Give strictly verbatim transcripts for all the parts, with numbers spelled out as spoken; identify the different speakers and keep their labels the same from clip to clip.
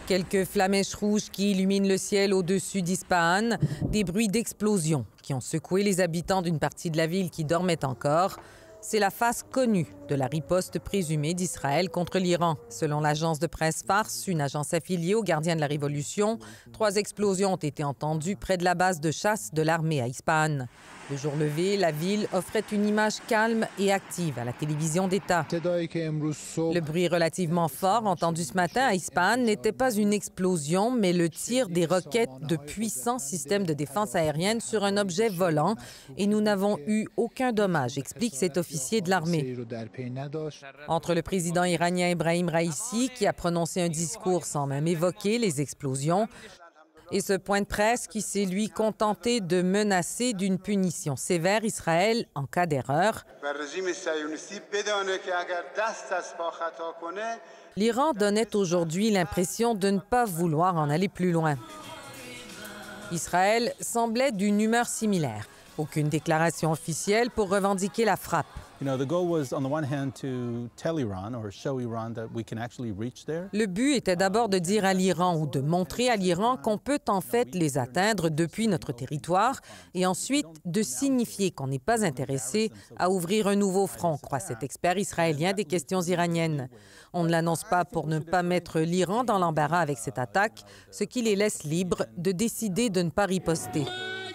Speaker 1: Quelques flamèches rouges qui illuminent le ciel au-dessus d'Ispahan, des bruits d'explosions qui ont secoué les habitants d'une partie de la ville qui dormaient encore. C'est la face connue de la riposte présumée d'Israël contre l'Iran. Selon l'agence de presse Fars, une agence affiliée aux gardiens de la Révolution, trois explosions ont été entendues près de la base de chasse de l'armée à Ispahan. Le jour levé, la ville offrait une image calme et active à la télévision d'État. Le bruit relativement fort entendu ce matin à Ispahan n'était pas une explosion, mais le tir des roquettes de puissants systèmes de défense aérienne sur un objet volant. Et nous n'avons eu aucun dommage, explique cet officier de l'armée. Entre le président iranien Ebrahim Raïssi, qui a prononcé un discours sans même évoquer les explosions, et ce point de presse qui s'est, lui, contenté de menacer d'une punition sévère Israël en cas d'erreur. L'Iran donnait aujourd'hui l'impression de ne pas vouloir en aller plus loin. Israël semblait d'une humeur similaire. Aucune déclaration officielle pour revendiquer la frappe. Le but était d'abord de dire à l'Iran ou de montrer à l'Iran qu'on peut en fait les atteindre depuis notre territoire et ensuite de signifier qu'on n'est pas intéressé à ouvrir un nouveau front, croit cet expert israélien des questions iraniennes. On ne l'annonce pas pour ne pas mettre l'Iran dans l'embarras avec cette attaque, ce qui les laisse libres de décider de ne pas riposter.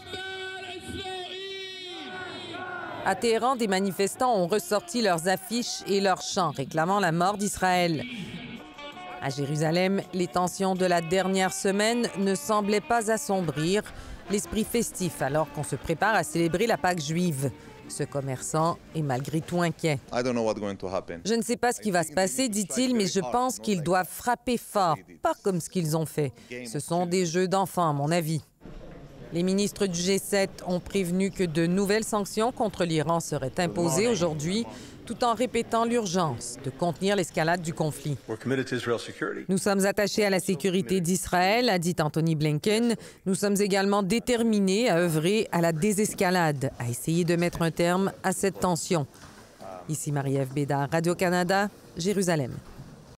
Speaker 1: À Téhéran, des manifestants ont ressorti leurs affiches et leurs chants réclamant la mort d'Israël. À Jérusalem, les tensions de la dernière semaine ne semblaient pas assombrir l'esprit festif alors qu'on se prépare à célébrer la Pâque juive. Ce commerçant est malgré tout inquiet. Je ne sais pas ce qui va se passer, dit-il, mais je pense qu'ils doivent frapper fort, pas comme ce qu'ils ont fait. Ce sont des jeux d'enfants, à mon avis. Les ministres du G sept ont prévenu que de nouvelles sanctions contre l'Iran seraient imposées aujourd'hui, tout en répétant l'urgence de contenir l'escalade du conflit. Nous sommes attachés à la sécurité d'Israël, a dit Anthony Blinken. Nous sommes également déterminés à œuvrer à la désescalade, à essayer de mettre un terme à cette tension. Ici Marie-Ève Bédard, Radio-Canada, Jérusalem.